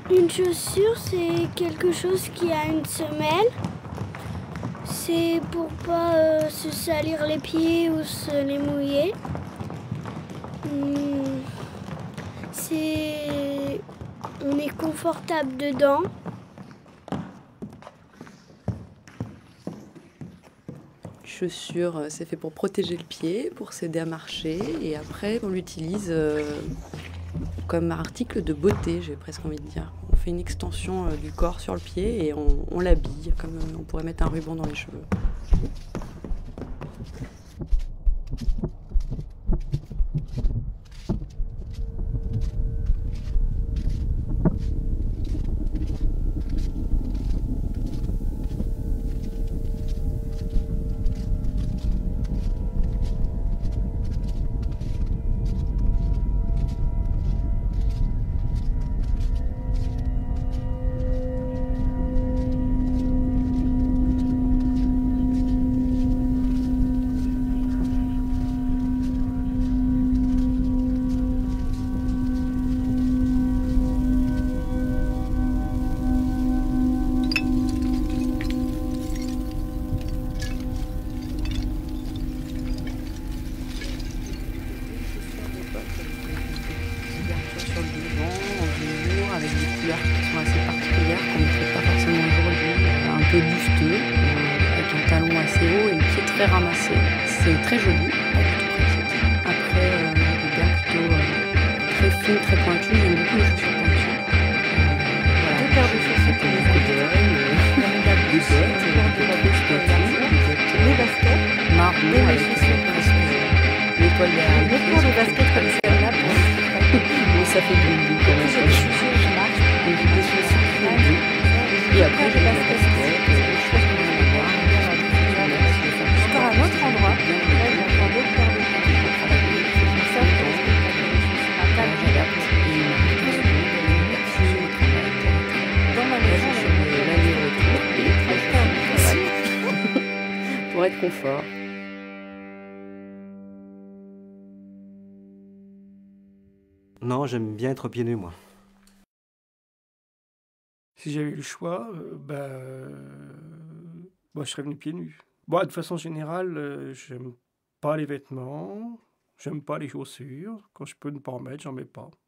Une chaussure, c'est quelque chose qui a une semelle. C'est pour pas se salir les pieds ou se les mouiller. On est confortable dedans. Chaussure, c'est fait pour protéger le pied, pour s'aider à marcher. Et après, on l'utilise comme article de beauté, j'ai presque envie de dire. On fait une extension du corps sur le pied et on l'habille, comme on pourrait mettre un ruban dans les cheveux. Sur le devant, en velours, avec des couleurs qui sont assez particulières, qu'on ne trouve pas forcément aujourd'hui, un peu busteux, avec un talon assez haut et le pied très ramassé. C'est très joli, pas du tout pratique. Après, des gars plutôt très fines, très pointues, j'aime beaucoup les chaussures pointues. Voilà, deux paires de chaussures pour les coups des bottes, des baskets, marron avec presque l'étoile derrière le pied. Des baskets comme celle-là pour mais ça fait du bout quand même. j'ai des chaussures, je marche. Et j'ai des chaussures très bleues. Et après, j'ai des baskets. Encore un autre endroit. Là, j'ai encore d'autres paires de chaussures. Ça, à table, dans ma maison, pour être confort. Non, j'aime bien être pieds nus, moi. Si j'avais eu le choix, je serais venu pieds nus. Bon, de façon générale, j'aime pas les vêtements, j'aime pas les chaussures. Quand je peux ne pas en mettre, j'en mets pas.